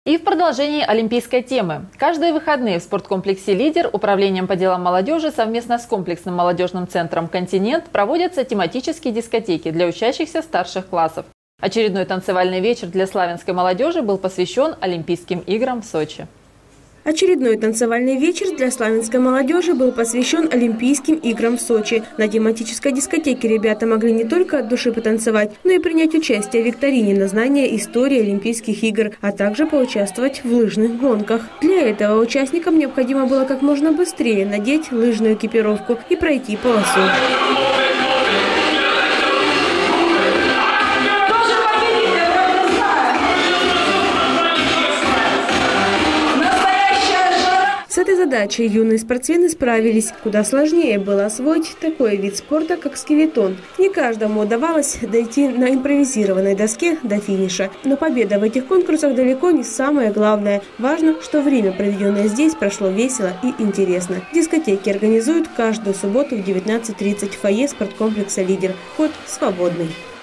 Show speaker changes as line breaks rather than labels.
И в продолжении олимпийской темы. Каждые выходные в спорткомплексе «Лидер» Управлением по делам молодежи совместно с комплексным молодежным центром «Континент» проводятся тематические дискотеки для учащихся старших классов. Очередной танцевальный вечер для славянской молодежи был посвящен Олимпийским играм в Сочи.
Очередной танцевальный вечер для славянской молодежи был посвящен Олимпийским играм в Сочи. На тематической дискотеке ребята могли не только от души потанцевать, но и принять участие в викторине на знание истории Олимпийских игр, а также поучаствовать в лыжных гонках. Для этого участникам необходимо было как можно быстрее надеть лыжную экипировку и пройти полосу. С этой задачей юные спортсмены справились. Куда сложнее было освоить такой вид спорта, как скелетон. Не каждому удавалось дойти на импровизированной доске до финиша. Но победа в этих конкурсах далеко не самое главное. Важно, что время, проведенное здесь, прошло весело и интересно. Дискотеки организуют каждую субботу в 19:30 в фойе спорткомплекса «Лидер». Вход свободный.